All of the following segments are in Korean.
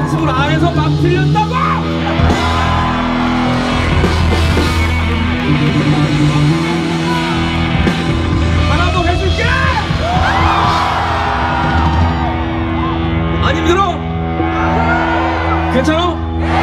연습을 안 해서 막 틀렸다고! 하나 더 해줄게! 안 힘들어? 괜찮아?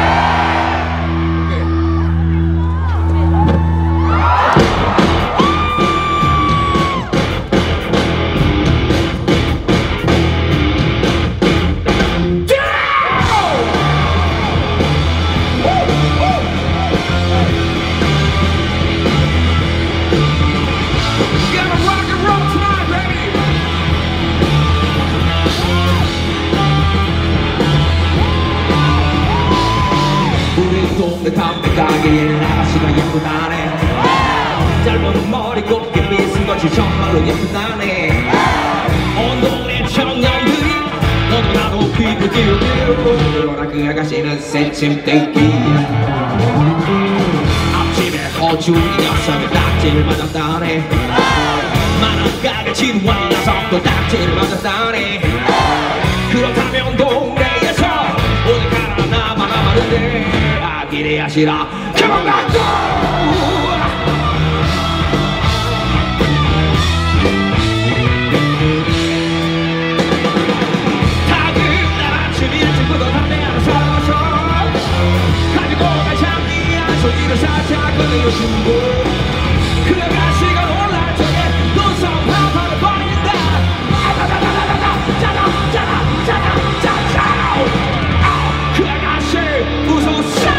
동네 담배 가게에는 아가씨가 예쁘다네. 짧은 머리 곱게 빗은 것이 정말로 예쁘다네. 온 동네 청년들이 너도 나도 피부 띄우고 그러나 그 아가씨는 새침 땡기. 앞집에 호주 이 녀석은 딱지를 맞았다네. 많은 가게 진화이 녀석도 딱지를 맞았다네. 그렇다면 동네에서 오직 하나 남았는데 이래야 싫어. Come on back to 다그날 아침 일찍부터 담배 하나 사와서 가지고 갈 장기한 소리를 살짝 꺼내주고 그 아가씨가 놀랄 적에 눈썹 한판을 버린다. 짜라 짜라 짜라 짜라 그 아가씨 웃었어.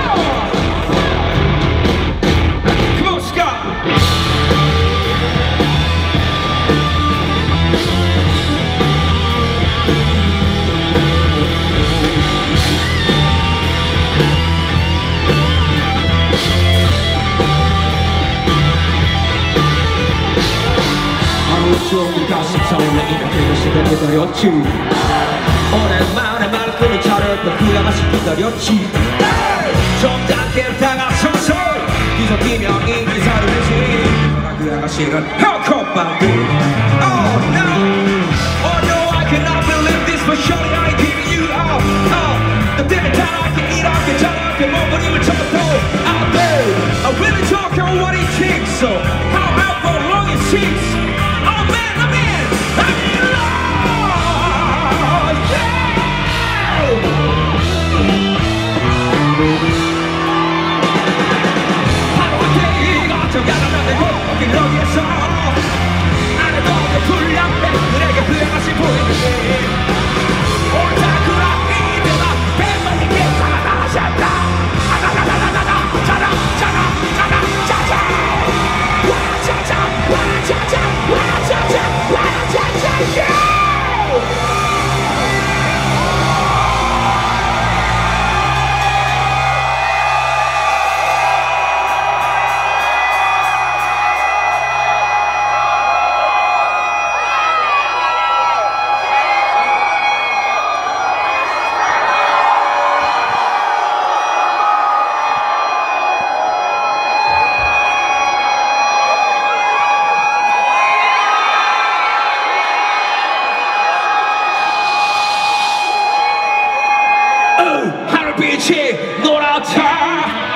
좀 가슴 설레이며 그 시간 기다렸지. 오랜만에 말끔히 차렸던 그 아가씨 기다렸지. 점잖게 다가서서 뒤섞이며 인기사를 했지. 그러나 그 아가씨는 헐컵방귀. Oh no, oh no, I cannot believe this for sure. I ain't giving you up. 너 때문에 타락해 이렇게 저렇게 몸부림을 쳐도 out there. I really don't care what it takes. So how about for long it takes. 하늘빛이 노랗다.